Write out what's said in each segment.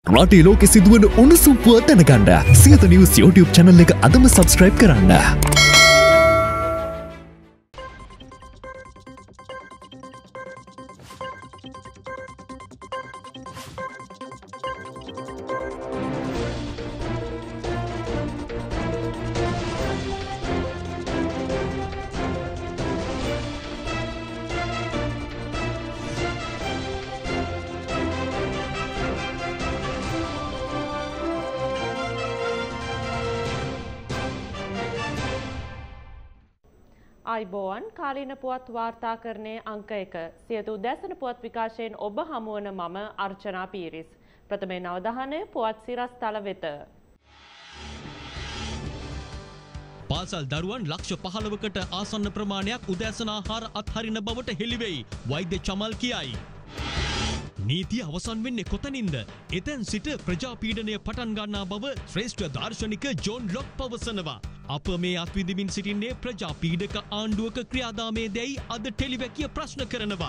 රටේ ලෝකෙ සිදුවන උණුසුම් පුවත් දැනගන්න සියත නිවුස් YouTube channel එක අදම subscribe කරන්න. අයිබෝවන් කාලීන පුවත් වාර්තාකරණයේ අංක 1 සියත උදෑසන පුවත් විකාශයෙන් ඔබ හමුවන මම අර්චනා පීරිස්. ප්‍රථමයෙන් අවධානය පුවත් සිරස්තල වෙත. පාසල් දරුවන් ලක්ෂ 15කට ආසන්න ප්‍රමාණයක් උදෑසන ආහාර අත්හරින බවට හෙළිවෙයි. වෛද්‍ය චමල් කියයි. නීතිය අවසන් වෙන්නේ කොතනින්ද? එතෙන් සිට ප්‍රජා පීඩනය පටන් ගන්නා බව ශ්‍රේෂ්ඨ දාර්ශනික ජෝන් ලොක් පවසනවා. අප මේ අත්විඳිමින් සිටින්නේ ප්‍රජා පීඩක ආණ්ඩුවක ක්‍රියාදාමයේ දැයි අද ටෙලිවැකිය ප්‍රශ්න කරනවා.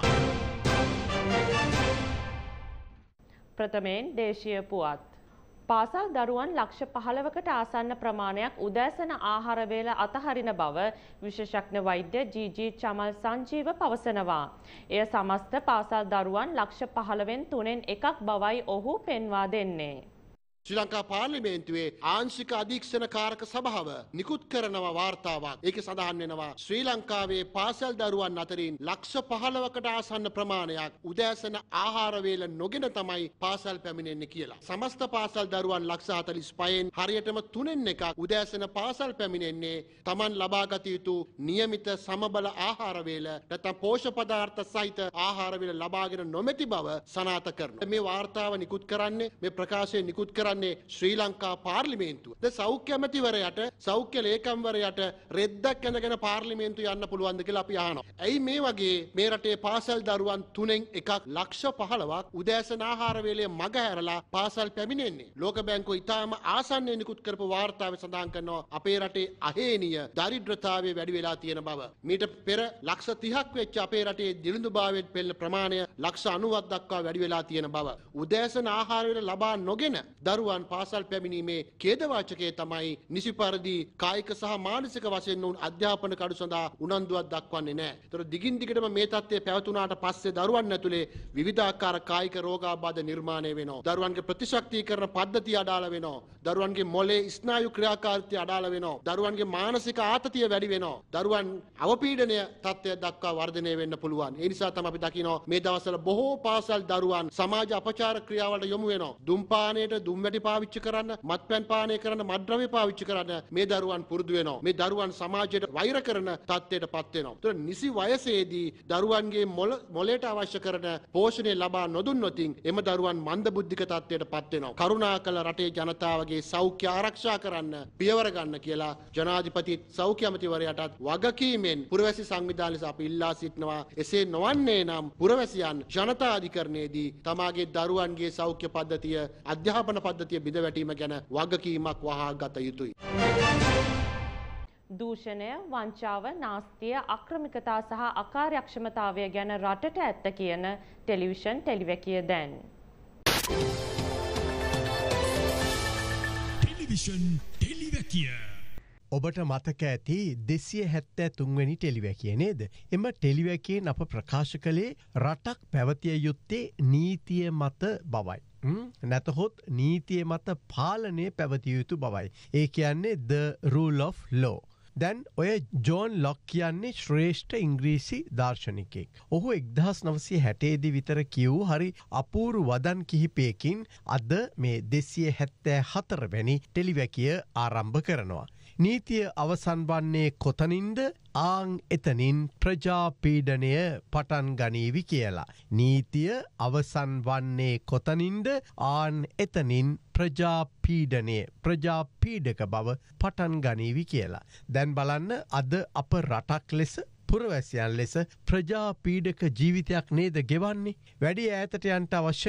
ප්‍රථමයෙන් දේශීය පුවත්. පාසල් දරුවන් ලක්ෂ 15කට ආසන්න ප්‍රමාණයක් උදෑසන ආහාර වේල අතහරින බව විශේෂඥ වෛද්‍ය ජී.ජී. චමල් සංජීව පවසනවා. එය සමස්ත පාසල් දරුවන් ලක්ෂ 15න් 3න් එකක් බවයි ඔහු පෙන්වා දෙන්නේ. ශ්‍රී ලංකා පාර්ලිමේන්තුවේ ආංශික අධීක්ෂණ කාරක සභාව නිකුත් කරනවා වාර්තාවක්. ඒකේ සඳහන් වෙනවා ශ්‍රී ලංකාවේ පාසල් දරුවන් අතරින් ලක්ෂ 15කට ආසන්න ප්‍රමාණයක් උදෑසන ආහාර වේල නොගෙන තමයි පාසල් පැමිණෙන්නේ කියලා. සමස්ත පාසල් දරුවන් ලක්ෂ 45න් හරියටම 3න් එකක් උදෑසන පාසල් පැමිණෙන්නේ Taman ලබාගත යුතු નિયમિત සමබල ආහාර වේල නැත්නම් පෝෂක පදාර්ථ සහිත ආහාර වේල ලබාගෙන නොමැති බව සනාථ කරනවා. මේ වාර්තාව නිකුත් කරන්නේ මේ ප්‍රකාශය නිකුත් කරන්නේ ශ්‍රී ලංකා පාර්ලිමේන්තුව. ද සෞඛ්‍ය ඇමතිවරයාට සෞඛ්‍ය ලේකම්වරයාට රෙද්දක් ඇඳගෙන පාර්ලිමේන්තුව යන්න පුළුවන්ද කියලා අපි අහනවා. ඇයි මේ වගේ මේ රටේ පාසල් දරුවන් 3න් එකක් ලක්ෂ 15ක් උදෑසන ආහාර වේලේ මග හැරලා පාසල් පැමිණෙන්නේ? ලෝක බැංකුව ඉතාම ආසන්නයෙන් නිකුත් කරපු වාර්තාවේ සඳහන් කරනවා අපේ රටේ අහේනිය දරිද්‍රතාවය වැඩි වෙලා තියෙන බව. මීට පෙර ලක්ෂ 30ක් වෙච්ච අපේ රටේ දිළිඳුභාවයෙන් පෙළ ප්‍රමාණය ලක්ෂ 90ක් දක්වා වැඩි වෙලා තියෙන බව. උදෑසන ආහාර වේල ලබා නොගෙන දරුවන් පාසල් පැමිණීමේ ඛේදවාචකයේ තමයි නිසි පරිදි කායික සහ මානසික වශයෙන් උන් අධ්‍යාපන කඩු සඳහා උනන්දුවක් දක්වන්නේ නැහැ. ඒතර දිගින් දිගටම මේ තත්ත්වය පැවතුනාට පස්සේ දරුවන් ඇතුලේ විවිධාකාර කායික රෝගාබාධ නිර්මාණය වෙනවා. දරුවන්ගේ ප්‍රතිශක්තිකරණ පද්ධතිය අඩාල වෙනවා. දරුවන්ගේ මොළේ ස්නායු ක්‍රියාකාරීත්වය අඩාල වෙනවා. දරුවන්ගේ මානසික ආතතිය වැඩි වෙනවා. දරුවන් අවපීඩනය තත්ත්වය දක්වා වර්ධනය වෙන්න පුළුවන්. ඒ නිසා තමයි අපි දකිනවා මේ දවස්වල බොහෝ පාසල් දරුවන් සමාජ අපචාර ක්‍රියාවලට යොමු වෙනවා. දුම්පානයට දුම්වැටි පාවිච්චි කරන්න, මත්පැන් පානය කරන්න, මත්ද්‍රව්‍ය පාවිච්චි කරන්න මේ දරුවන් පුරුදු වෙනවා. මේ දරුවන් සමාජයට වෛර කරන තත්ත්වයටපත් වෙනවා. ඒතර නිසි වයසේදී දරුවන්ගේ මොළයට අවශ්‍ය කරන පෝෂණය ලබා නොදුන්නොත් එම දරුවන් මන්දබුද්ධික තත්ත්වයටපත් වෙනවා. කරුණාකර රටේ ජනතාවගේ සෞඛ්‍ය ආරක්ෂා කරන්න පියවර ගන්න කියලා ජනාධිපති සෞඛ්‍ය අමාත්‍යවරයාටත් වගකීමෙන් පුරවැසි සංවිධාන ලෙස අපි ඉල්ලා සිටිනවා. එසේ නොවන්නේ නම් පුරවැසියන් ජනතා අධිකරණයේදී තමාගේ දරුවන්ගේ සෞඛ්‍ය පද්ධතිය අධ්‍යාපන පද්ධතිය බිඳ වැටීම ගැන වගකීමක් වහා ගත යුතුයි. දූෂණය, වංචාව, නාස්තිය, අක්‍රමිකතා සහ අකාර්යක්ෂමතාවය ගැන රටට ඇත්ත කියන ටෙලිවිෂන් ටෙලිවැකිය දැන්. ටෙලිවිෂන් ටෙලිවැකිය. ඔබට මතක ඇති 273 වෙනි ටෙලිවැකිය නේද? එම ටෙලිවැකියෙන් අප ප්‍රකාශ කළේ රටක් පැවතිය යුත්තේ නීතිය මත බවයි. නැතහොත් නීතිය මත පාලනය පැවතිය යුතු බවයි. ඒ කියන්නේ the rule of law. දැන් ඔය ජෝන් ලොක් කියන්නේ ශ්‍රේෂ්ඨ ඉංග්‍රීසි දාර්ශනිකයෙක්. ඔහු 1960 විතර කියවූ හරි අපූරු වදන් කිහිපයකින් අද මේ 274 වැනි ටෙලිවැකිය ආරම්භ කරනවා. නීතිය අවසන් වන්නේ කොතනින්ද? ආං එතනින් ප්‍රජාපීඩනය පටන් ගනීවි කියලා. නීතිය අවසන් වන්නේ කොතනින්ද? ආන් එතනින් ප්‍රජාපීඩක බව පටන් ගනීවි කියලා. දැන් බලන්න අද අප රටක් ලෙස පුරවැසියන් ලෙස ප්‍රජාපීඩක ජීවිතයක් නේද ගෙවන්නේ? වැඩි ඈතට යන්න අවශ්‍ය නැහැ.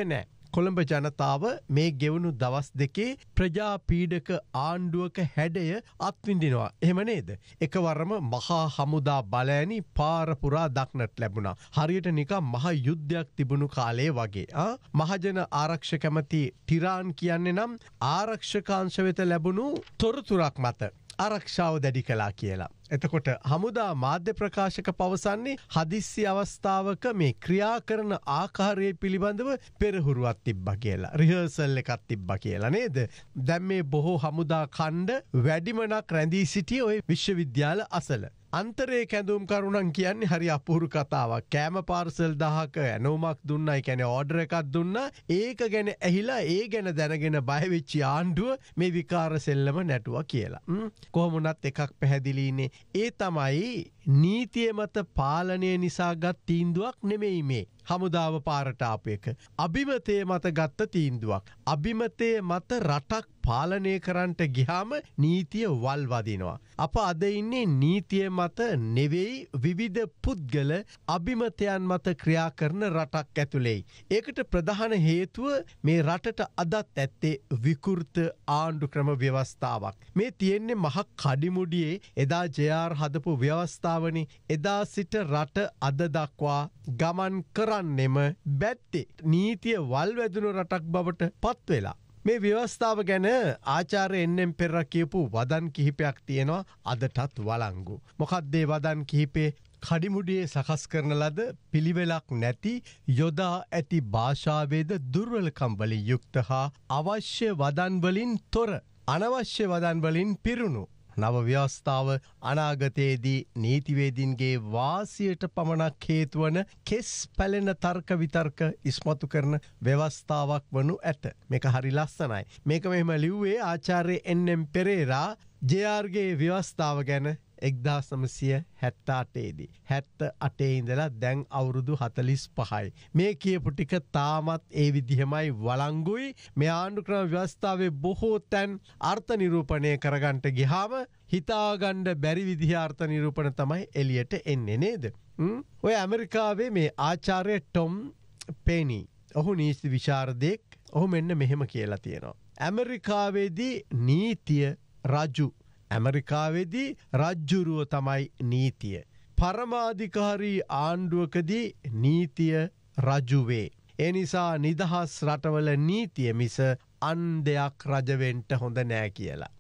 කොළඹ ජනතාව මේ ගෙවුණු දවස් දෙකේ ප්‍රජා පීඩක ආණ්ඩුවක හැඩය අත්විඳිනවා. එහෙම නේද? එකවරම මහා හමුදා බලෑනි පාරපුරා දක්නට ලැබුණා. හරියට නිකම් මහා යුද්ධයක් තිබුණු කාලේ වගේ. මහජන ආරක්ෂක කැමති ටිරාන් කියන්නේ නම් ආරක්ෂකාංශ වෙත ලැබුණු තොරතුරක් මත ආරක්ෂාව දැඩි කළා කියලා. එතකොට හමුදා මාධ්‍ය ප්‍රකාශක පවසන්නේ හදිස්සි අවස්ථාවක මේ ක්‍රියා කරන ආකාරය පිළිබඳව පෙරහුරුවක් තිබ්බා කියලා. රිහර්සල් එකක් තිබ්බා කියලා නේද? දැන් මේ බොහෝ හමුදා ඛණ්ඩ වැඩිමනක් රැඳී සිටියේ ওই විශ්වවිද්‍යාල අසල. අන්තරේ කැඳුම් කරුණන් කියන්නේ හරි අපූරු කතාවක්. කෑම පාර්සල් 1000ක ඇනෝමක් දුන්නා, ඒ කියන්නේ ඕඩර් එකක් දුන්නා. ඒක ගැන ඇහිලා ඒ ගැන දැනගෙන බය වෙච්ච ආණ්ඩුව මේ විකාර සෙල්ලම නැටුවා කියලා. කොහොම වුණත් එකක් පැහැදිලිනේ. ඒ තමයි නීතිය මත පාලනය නිසා ගත් තීන්දුවක් නෙමෙයි මේ. හමුදාව පාරට ආපු එක. අභිමතය මත ගත්ත තීන්දුවක්. අභිමතය මත රටක් පාලනය කරන්නට ගියාම නීතිය වල් වදිනවා. අප අද ඉන්නේ නීතිය මත නෙවෙයි විවිධ පුද්ගල අභිමතයන් මත ක්‍රියා කරන රටක් ඇතුළේ. ඒකට ප්‍රධාන හේතුව මේ රටට අදත් ඇත්තේ විකෘත ආණ්ඩු ක්‍රම ව්‍යවස්ථාවක්. මේ තියෙන්නේ මහ කඩිමුඩියේ එදා ජයාර් හදපු ව්‍යවස්ථාවනේ. එදා සිට රට අද දක්වා ගමන් කරන්නෙම බැත්තේ නීතිය වල් වැදුණු රටක් බවට පත් වෙලා. මේ ව්‍යවස්ථාව ගැන ආචාර්ය එන්.එම්. පෙරේරා කියපු වදන් කිහිපයක් තියෙනවා අදටත් වළංගු. මොකක්ද ඒ වදන් කිහිපේ? කඩිමුඩියේ සකස් කරන ලද පිළිවෙලක් නැති යොදා ඇති භාෂාවේද දුර්වලකම් වලින් යුක්ත හා අවශ්‍ය වදන් වලින් තොර අනවශ්‍ය වදන් වලින් පිරුණු නව ව්‍යවස්ථාව අනාගතයේදී නීතිවේදීන්ගේ වාසියට පමණක් හේතුවන කෙස් පැලෙන තර්ක විතර්ක ඉස්මතු කරන ව්‍යවස්ථාවක් වනු ඇත. මේක හරි ලස්සනයි. මේක මෙහෙම ලිව්වේ ආචාර්ය එන්.එම්. පෙරේරා ජයාර්ගේ ව්‍යවස්ථාව ගැන 1978 දී. 78 ඉඳලා දැන් අවුරුදු 45යි. මේ කියපු ටික තාමත් ඒ විදිහමයි වළංගුයි. මේ ආණ්ඩු ක්‍රම ව්‍යවස්ථාවේ බොහෝ තැන් අර්ථ නිරූපණය කරගන්නට ගියාම හිතාගන්න බැරි විදිහ අර්ථ නිරූපණ තමයි එළියට එන්නේ නේද? ඔය ඇමරිකාවේ මේ ආචාර්ය ටොම් පේනි. ඔහු නීති විශාරදෙක්. ඔහු මෙන්න මෙහෙම කියලා තියෙනවා. ඇමරිකාවේදී නීතිය රජු. ඇමරිකාවේදී රජ්ජුරුව තමයි නීතිය. පරමාධිකාරී ආණ්ඩුවකදී නීතිය රජුවේ. ඒ නිසා නිදහස් රටවල නීතිය මිස අන් දෙයක් රජවෙන්ට හොඳ නෑ කියලා.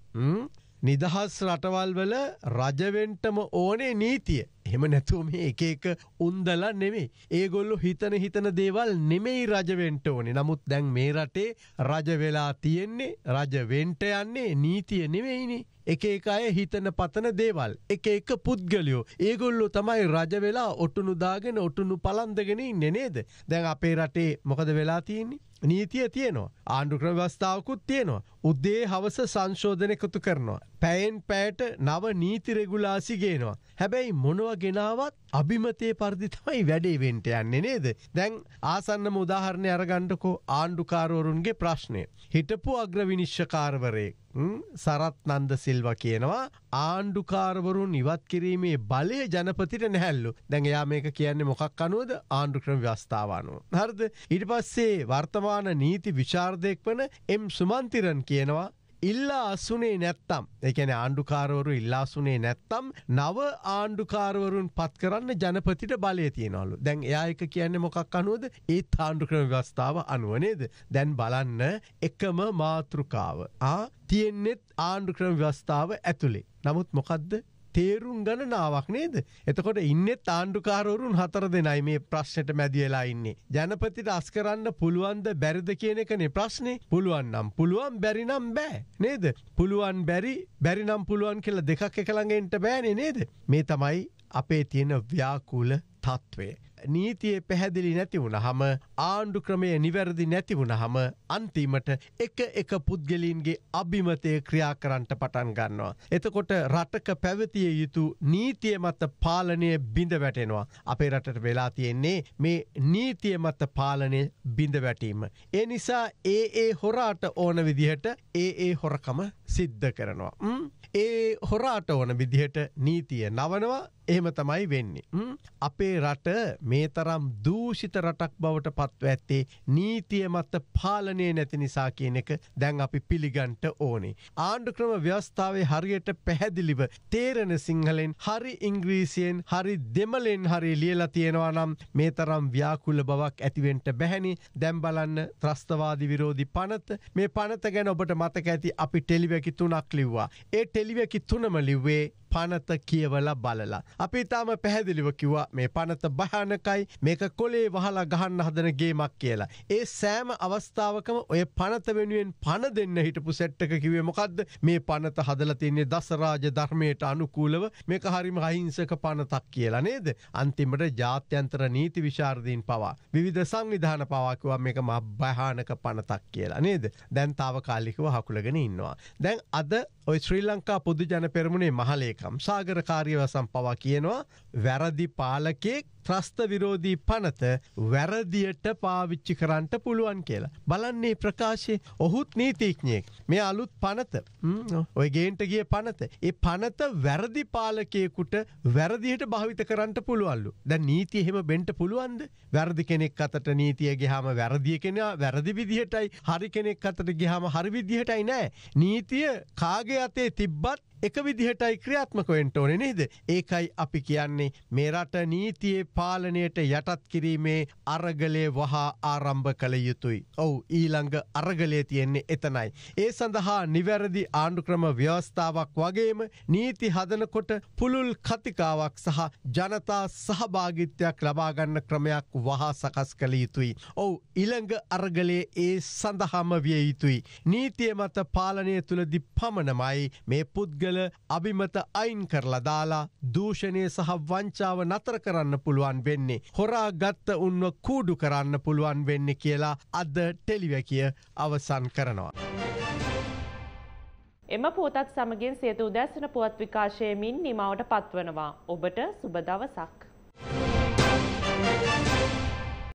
නිදහස් රටවල් වල රජවෙන්ටම ඕනේ නීතිය. එහෙම නැතුව මේ එක එක උන්දලා නෙමෙයි. ඒගොල්ලෝ හිතන දේවල් නෙමෙයි රජවෙන්ට ඕනේ. නමුත් දැන් මේ රටේ රජ වෙලා තියෙන්නේ රජවෙන්ට යන්නේ නීතිය නෙමෙයිනේ. එක එක අය හිතන පතන දේවල්. එක එක පුද්ගලයෝ. ඒගොල්ලෝ තමයි රජ වෙලා ඔටුනු දාගෙන ඔටුනු පලන්දගෙන ඉන්නේ නේද? දැන් අපේ රටේ මොකද වෙලා තියෙන්නේ? නීතිය තියෙනවා. ආණ්ඩු ක්‍රම ව්‍යවස්ථාවකුත් තියෙනවා. උදේ හවස සංශෝධන එකතු කරනවා. පැයෙන් පැයට නව නීති රෙගුලාසි ගේනවා. හැබැයි මොනවා ගෙනාවත් අභිමතයේ පරිදි තමයි වැඩේ වෙන්න යන්නේ නේද? දැන් ආසන්නම උදාහරණයක් අරගන්නකෝ ආණ්ඩුකාරවරුන්ගේ ප්‍රශ්නය. හිටපු අග්‍රවිනිශ්චකාරවරයෙක් සරත් නන්ද සිල්වා කියනවා ආණ්ඩුකාරවරුන් ඉවත් කිරීමේ බලය ජනපතිට නැහැලු. දැන් එයා මේක කියන්නේ මොකක් අනුවද? ආණ්ඩු ක්‍රම ව්‍යවස්ථාව අනුව. හරිද? ඊට පස්සේ වර්තමාන නීති විශාරදයෙක් වන එම් සුමන්තිරන් කියනවා ඉල්ලා අසුනේ නැත්තම්, ඒ කියන්නේ ආණ්ඩුකාරවරු ඉල්ලා අසුනේ නැත්තම් නව ආණ්ඩුකාරවරුන් පත් කරන්න ජනපතිට බලය තියනවලු. දැන් එයා එක කියන්නේ මොකක් අනුවද? ඒ ආණ්ඩු ක්‍රම ව්‍යවස්ථාව අනුව නේද? දැන් බලන්න එකම මාතෘකාව තියෙන්නේ ආණ්ඩු ක්‍රම ව්‍යවස්ථාව ඇතුලේ. නමුත් මොකද්ද? තේරුම් ගණනාවක් නේද? එතකොට ඉන්නේ ආණ්ඩුකාරවරුන් 4 දෙනයි මේ ප්‍රශ්නෙට මැදි වෙලා ඉන්නේ. ජනපතිට අස් කරන්න පුළුවන්ද බැරිද කියන එකනේ ප්‍රශ්නේ. පුළුවන් නම් පුළුවන්, බැරි නම් බෑ නේද? පුළුවන් බැරි නම් පුළුවන් කියලා දෙකක් එක ළඟ එන්න බෑනේ නේද? මේ තමයි අපේ තියෙන ව්‍යාකූල තත්වය. නීතිය පැහැදිලි නැති වුණහම, ආණ්ඩු ක්‍රමය නිවැරදි නැති වුණහම අන්තිමට එක පුද්ගලයන්ගේ අභිමතය ක්‍රියා කරන්නට පටන් ගන්නවා. එතකොට රටක පැවතිය යුතු නීතිය මත පාලනය බිඳ වැටෙනවා. අපේ රටට වෙලා තියෙන්නේ මේ නීතිය මත පාලනය බිඳ වැටීම. ඒ නිසා ඒ හොරාට ඕන විදිහට ඒ හොරකම සිද්ධ කරනවා. ඒ හොරාට ඕන විදිහට නීතිය නවනවා. එහෙම තමයි වෙන්නේ. අපේ රට මේ තරම් දූෂිත රටක් බවට පත්ව ඇත්තේ නීතිය මත පාලනය නැති නිසා කියන එක දැන් අපි පිළිගන්ට ඕනේ. ආණ්ඩුක්‍රම ව්‍යවස්ථාවේ හරියට පැහැදිලිව තේරෙන සිංහලෙන් හරි ඉංග්‍රීසියෙන් හරි දෙමළෙන් හරි ලියලා තියෙනවා නම් මේ තරම් ව්‍යාකූල බවක් ඇතිවෙන්න බැහැනේ. දැන් බලන්න ත්‍රස්තවාදී විරෝධී පනත. මේ පනත ගැන ඔබට මතක ඇති අපි ටෙලිවැකි 3ක් ලිව්වා. ඒ ටෙලිවැකි 3ම ලිව්වේ පනත කියවලා බලලා. අපි තාම පැහැදිලිව කිව්වා මේ පනත භයානකයි මේක කොලේ වහලා ගහන්න හදන ගේමක් කියලා. ඒ සෑම අවස්ථාවකම ඔය පනත වෙනුවෙන් පන දෙන්න හිටපු සෙට් එක කිව්වේ මොකද්ද? මේ පනත හදලා තින්නේ දසරාජ ධර්මයට අනුකූලව මේක හරිම අහිංසක පනතක් කියලා නේද? අන්තිමට ජාත්‍යන්තර නීති විශාරදීන් පවා විවිධ සංවිධාන පවා කිව්වා මේක මහ භයානක පනතක් කියලා නේද? දැන් తాවකාලිකව හකුලගෙන ඉන්නවා. දැන් අද ඔය ශ්‍රී ලංකා පොදු ජන පෙරමුණේ මහලේකම් සාගර කාර්යවසම් පවා කියනවා වැරදි පාලකෙක් ත්‍රස්ත විරෝධී පනත වැරදියට පාවිච්චි කරන්නට පුළුවන් කියලා. බලන්නේ ප්‍රකාශයේ ඔහුත් නීතිඥයෙක්. මේ අලුත් පනත ඔය ගේන්ට ගිය පනත. ඒ පනත වැරදි පාලකයෙකුට වැරදියට භාවිත කරන්නට පුළුවන්ලු. දැන් නීතිය එහෙම වෙන්න පුළුවන්ද? වැරදි කෙනෙක් අතට නීතිය ගියාම වැරදි කෙනා වැරදි විදිහටයි, හරි කෙනෙක් අතට ගියාම හරි විදිහටයි නෑ. නීතිය කාගේ අතේ තිබ්බත් එක විදිහටයි ක්‍රියාත්මක වෙන්න ඕනේ නේද? ඒකයි අපි කියන්නේ මේ රට නීතියේ පාලනයට යටත් කිරීමේ අරගලය වහා ආරම්භ කළ යුතුයි. ඔව් ඊළඟ අරගලය තියෙන්නේ එතනයි. ඒ සඳහා නිවැරදි ආණ්ඩුක්‍රම ව්‍යවස්ථාවක් වගේම නීති හදනකොට පුළුල් කතිකාවක් සහ ජනතා සහභාගීත්වයක් ලබා ගන්න ක්‍රමයක් වහා සකස් කළ යුතුයි. ඔව් ඊළඟ අරගලයේ ඒ සඳහාම විය යුතුයි. නීතිය මත පාලනය තුලදී පමණමයි මේ පුද්ගල අභිමත අයින් කරලා දාලා දූෂණය සහ වංචාව නතර කරන්න පුළුවන් වෙන්නේ. හොරා ගත්ත උන්ව කූඩු කරන්න පුළුවන් වෙන්නේ කියලා අද ටෙලිවැකිය අවසන් කරනවා. එම පුවතත් සමගින් සියත උදෑසන පුවත් විකාශයමින් නිමාවට පත්වනවා. ඔබට සුබ දවසක්.